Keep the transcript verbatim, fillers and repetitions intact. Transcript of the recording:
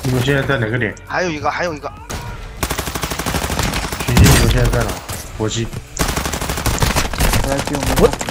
你们现在在哪个点？ 还有一个，还有一个。 群星，你们现在在哪？火鸡。 来救我们！